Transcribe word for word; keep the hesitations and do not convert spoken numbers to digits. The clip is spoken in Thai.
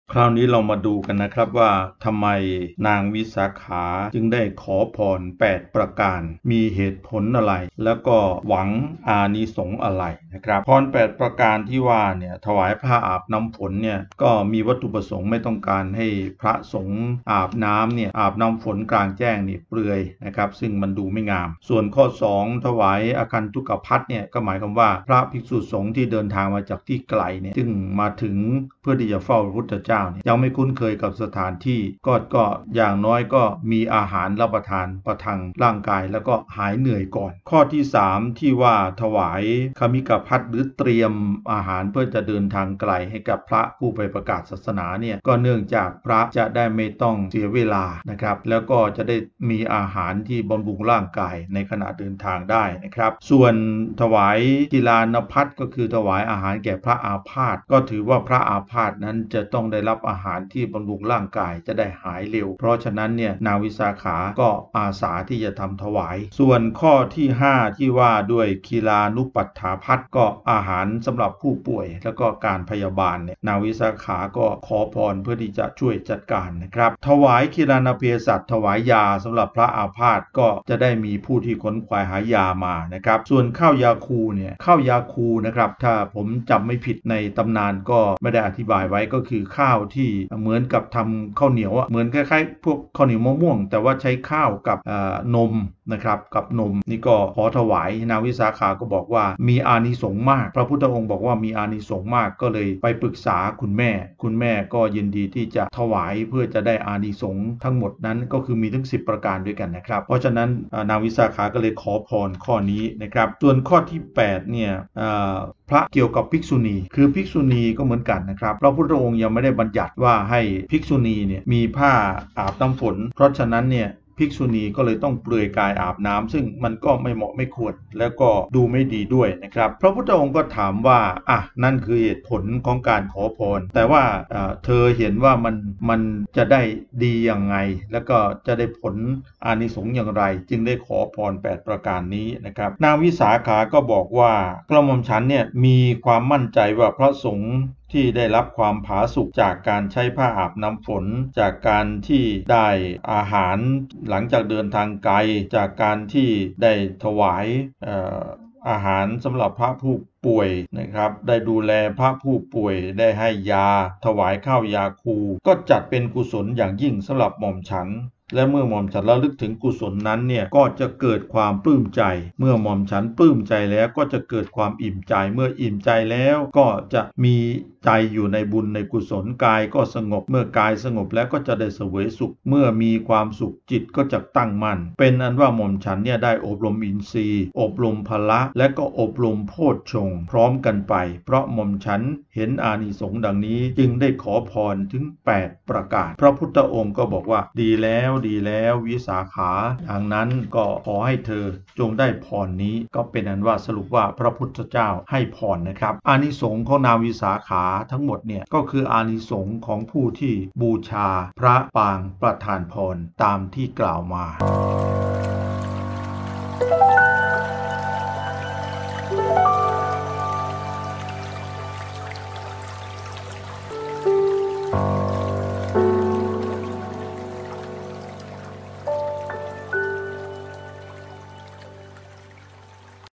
คราวนี้เรามาดูกันนะครับว่าทำไมนางวิสาขาจึงได้ขอพรแปดประการมีเหตุผลอะไรแล้วก็หวังอานิสงส์อะไรนะครับพรแปดประการที่ว่าเนี่ยถวายผ้าอาบน้ำฝนเนี่ยก็มีวัตถุประสงค์ไม่ต้องการให้พระสงฆ์อาบน้ำเนี่ยอาบน้ำฝนกลางแจ้งนี่เปลือยนะครับซึ่งมันดูไม่งามส่วนข้อสองถวายอาคันตุกภัทเนี่ยก็หมายความว่าพระภิกษุสงฆ์ที่เดินทางมาจากที่ไกลเนี่ยซึ่งมาถึงเพื่อที่จะเฝ้าพระพุทธเจ้ายังไม่คุ้นเคยกับสถานที่ก็ก็อย่างน้อยก็มีอาหารรับประทานประทังร่างกายแล้วก็หายเหนื่อยก่อนข้อที่สามที่ว่าถวายคมิกภัทหรือเตรียมอาหารเพื่อจะเดินทางไกลให้กับพระผู้ไปประกาศศาสนาเนี่ยก็เนื่องจากพระจะได้ไม่ต้องเสียเวลานะครับแล้วก็จะได้มีอาหารที่บำรุงร่างกายในขณะเดินทางได้นะครับส่วนถวายกีฬานภัทก็คือถวายอาหารแก่พระอาพาธก็ถือว่าพระอาพาธนั้นจะต้องได้รับอาหารที่บำรุงร่างกายจะได้หายเร็วเพราะฉะนั้นเนี่ยนางวิสาขาก็อาสาที่จะทำถวายส่วนข้อที่ห้าที่ว่าด้วยกีฬานุปัฏฐาภัทก็อาหารสำหรับผู้ป่วยแล้วก็การพยาบาลเนี่ยนางวิสาขาก็ขอพรเพื่อที่จะช่วยจัดการนะครับถวายกีฬานาเภสัชถวายยาสำหรับพระอาพาธก็จะได้มีผู้ที่ขนขวายหายามานะครับส่วนข้าวยาคูเนี่ยข้าวยาคูนะครับถ้าผมจำไม่ผิดในตำนานก็ไม่ได้อธิบายไว้ก็คือข้าวที่เหมือนกับทำข้าวเหนียวเหมือนคล้ายๆพวกข้าวเหนียวมะม่วงแต่ว่าใช้ข้าวกับนมนะครับกับนมนี่ก็ขอถวายนางวิสาขาก็บอกว่ามีอานิสงส์มากพระพุทธองค์บอกว่ามีอานิสงส์มากก็เลยไปปรึกษาคุณแม่คุณแม่ก็ยินดีที่จะถวายเพื่อจะได้อานิสงส์ทั้งหมดนั้นก็คือมีทั้งสิบประการด้วยกันนะครับเพราะฉะนั้นนางวิสาขาก็เลยขอพรข้อนี้นะครับส่วนข้อที่แปดเนี่ยพระเกี่ยวกับภิกษุณีคือภิกษุณีก็เหมือนกันนะครับพระพุทธองค์ยังไม่ได้บัญญัติว่าให้ภิกษุณีเนี่ยมีผ้าอาบน้ำฝนเพราะฉะนั้นเนี่ยภิกษุณีก็เลยต้องเปลือยกายอาบน้ำซึ่งมันก็ไม่เหมาะไม่ควรแล้วก็ดูไม่ดีด้วยนะครับพระพุทธองค์ก็ถามว่าอ่ะนั่นคือเหตุผลของการขอพรแต่ว่าเธอเห็นว่ามันมันจะได้ดียังไงแล้วก็จะได้ผลอานิสงส์อย่างไรจึงได้ขอพรแปดประการนี้นะครับนางวิสาขาก็บอกว่ากระหม่อมฉันเนี่ยมีความมั่นใจว่าพระสงฆ์ที่ได้รับความผาสุกจากการใช้ผ้าอาบน้ำฝนจากการที่ได้อาหารหลังจากเดินทางไกลจากการที่ได้ถวายเอ่ออาหารสำหรับพระผู้ป่วยนะครับได้ดูแลพระผู้ป่วยได้ให้ยาถวายข้าวยาคูก็จัดเป็นกุศลอย่างยิ่งสำหรับหม่อมฉันและเมื่อหม่อมฉันระลึกถึงกุศลนั้นเนี่ยก็จะเกิดความปลื้มใจเมื่อหม่อมฉันปลื้มใจแล้วก็จะเกิดความอิ่มใจเมื่ออิ่มใจแล้วก็จะมีใจอยู่ในบุญในกุศลกายก็สงบเมื่อกายสงบแล้วก็จะได้เสวยสุขเมื่อมีความสุขจิตก็จะตั้งมั่นเป็นอันว่าหม่อมฉันเนี่ยได้อบรมอินทรีย์อบรมพละและก็อบรมโพชฌงค์พร้อมกันไปเพราะหม่อมฉันเห็นอานิสงส์ดังนี้จึงได้ขอพรถึงแปดประการพระพุทธองค์ก็บอกว่าดีแล้วดีแล้ววิสาขาอย่างนั้นก็ขอให้เธอจงได้พรนี้ก็เป็นอันว่าสรุปว่าพระพุทธเจ้าให้พรนะครับอานิสงส์ของนางวิสาขาทั้งหมดเนี่ยก็คืออานิสงส์ของผู้ที่บูชาพระปางประทานพรตามที่กล่าวมา